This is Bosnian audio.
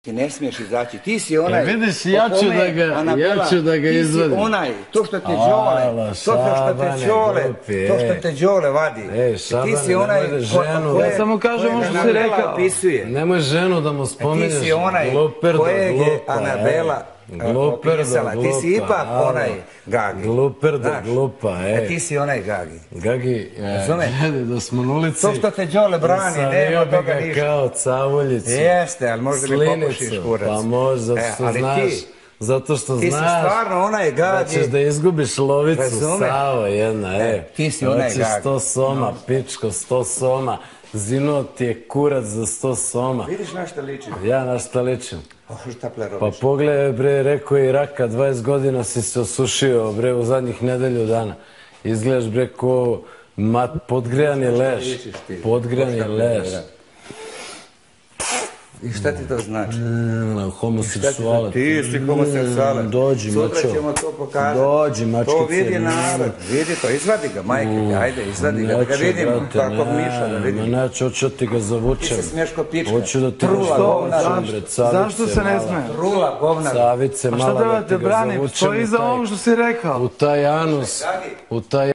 Ti ne smiješ izaći, ti si onaj... Vidiš, ja ću da ga izvadim. Ti si onaj, to što te Đole, to što te Đole vadi. Šabane, nemoj da ženu... Ja samo kažem ono što si rekao. Nemoj ženu da mu spomeneš. Ti si onaj kojeg je Anabela opisala. Ti si ipak onaj Gagi. Gluperdo glupa, Ti si onaj Gagi. Gagi, da smo na ulici... To što te Đole brani, nema toga ništa. Savio bi ga kao cavuljicu. Jeste, ali možda mi popušiš kurac. Pa možda, zato što znaš da ćeš da izgubiš lovicu, Savo jedna, Ti si onaj Gagi. Hoćeš 100 soma, pičko, 100 soma. Zinuo ti je kurac za 100 soma. Vidiš na šta ličim? Ja na šta ličim? Pa pogledaj bre, rekao je Raka, 20 godina si se osušio bre u zadnjih nedelju dana. Izgledaš bre ko podgrejani leš. Podgrejani leš. I šta ti to znači? Homoseksualac. Ti si homoseksualac. Dođi, mačo. Sutra ćemo to pokazati. Dođi, mačkice. To vidi narod. Vidi to, izvadi ga, majke. Ajde, izvadi ga. Da ga vidimo kakvog miša, da vidimo. Neću, hoću da ti ga zavučem. Ti se smiješ ko pička. Hoću da ti Trula govnara. Zašto se ne smije? Trula govnara. Savice, mala da ti ga zavučem. Stoji za ovo što si rekao. U taj anus. U taj